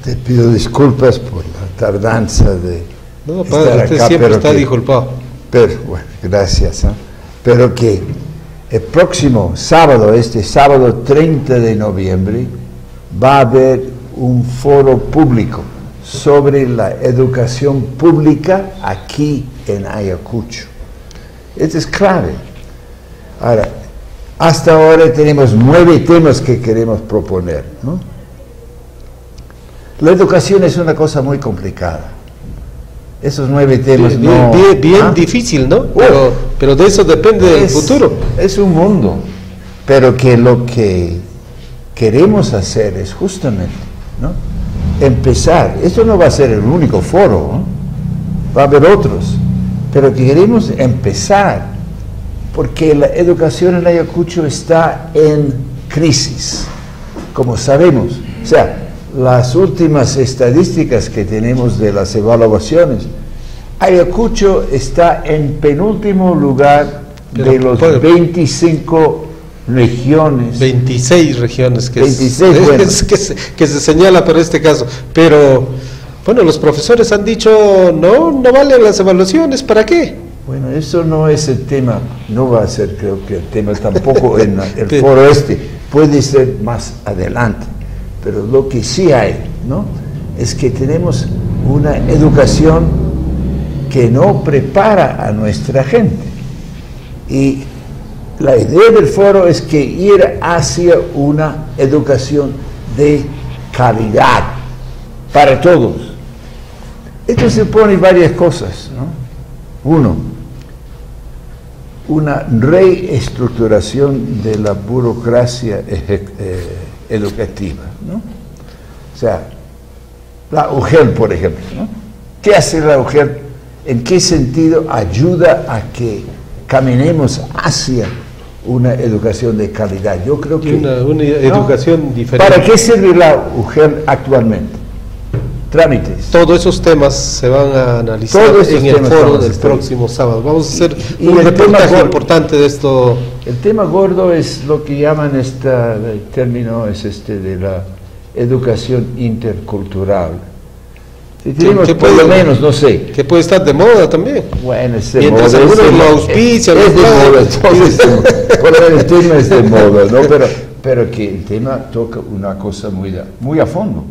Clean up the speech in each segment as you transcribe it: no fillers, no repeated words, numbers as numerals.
Te pido disculpas por la tardanza de No, estar padre, usted acá, siempre pero está que, disculpado. pero bueno, gracias. Pero que el próximo sábado, este sábado 30 de noviembre, va a haber un foro público sobre la educación pública aquí en Ayacucho. Esto es clave. Ahora, hasta ahora tenemos 9 temas que queremos proponer, ¿no? La educación es una cosa muy complicada. Esos 9 temas bien difícil, ¿no? Pero de eso depende del futuro. Es un mundo, pero que lo que queremos hacer es justamente, ¿no?, empezar. Esto no va a ser el único foro, ¿no? Va a haber otros, pero que queremos empezar, porque la educación en Ayacucho está en crisis, como sabemos. O sea, las últimas estadísticas que tenemos de las evaluaciones, Ayacucho está en penúltimo lugar de los 25 regiones. 26 regiones que, 26, bueno, que se señala para este caso. Pero, bueno, los profesores han dicho, no valen las evaluaciones, ¿para qué? Bueno, eso no es el tema, no va a ser, creo que el tema tampoco en el foro este, puede ser más adelante. Pero lo que sí hay, ¿no?, es que tenemos una educación que no prepara a nuestra gente. Y la idea del foro es que ir hacia una educación de calidad para todos. Esto se pone varias cosas, ¿no? Uno, una reestructuración de la burocracia educativa, ¿no? O sea, la UGEL, por ejemplo, ¿no? ¿Qué hace la UGEL? ¿En qué sentido ayuda a que caminemos hacia una educación de calidad? Yo creo que una educación diferente. ¿Para qué sirve la UGEL actualmente? Trámites. Todos esos temas se van a analizar en el foro del próximo sábado. Vamos a hacer un reportaje importante de esto. El tema gordo es lo que llaman el término es de la educación intercultural. Si tenemos por lo menos, no sé. Que puede estar de moda también. Bueno, es de mientras moda. Mientras algunos lo auspician. Es de moda, entonces, el tema es de moda, ¿no? Pero que el tema toca una cosa muy a fondo.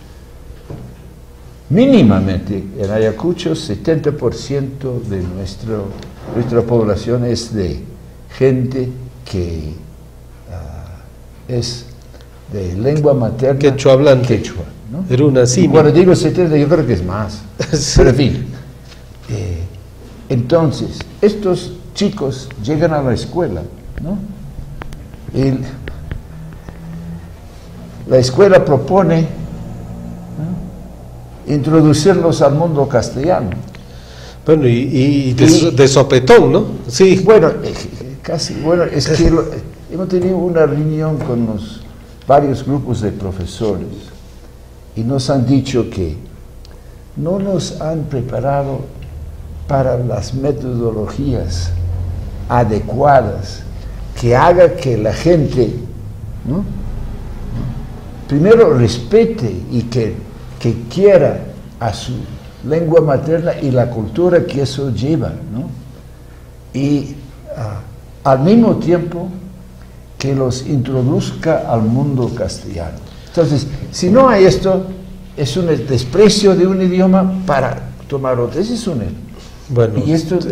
Mínimamente, en Ayacucho, 70% de nuestra población es de gente que es de lengua materna quechua hablante. Quechua, ¿no? Era una simia. Cuando digo 70, yo creo que es más. Sí. Pero en fin. Entonces, estos chicos llegan a la escuela, ¿no? Y la escuela propone, ¿no?, introducirlos al mundo castellano. Bueno, y de sopetón, ¿no? Sí. Bueno, casi, bueno, es que hemos tenido una reunión con varios grupos de profesores y nos han dicho que no nos han preparado para las metodologías adecuadas que haga que la gente, ¿no?, primero respete y que quiera a su lengua materna y la cultura que eso lleva, ¿no? Y al mismo tiempo que los introduzca al mundo castellano. Entonces, si no hay esto, es un desprecio de un idioma para tomar otro. Ese es un error. Bueno, y esto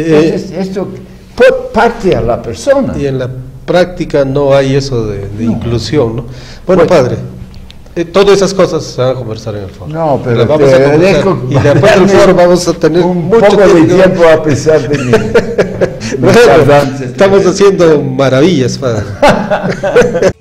parte a la persona. Y en la práctica no hay eso de no. Inclusión, ¿no? Bueno, padre, todas esas cosas se van a conversar en el foro. No, pero vamos a conversar, y después del foro vamos a tener un mucho poco de tiempo a pesar de mi bueno, estamos haciendo maravillas, padre.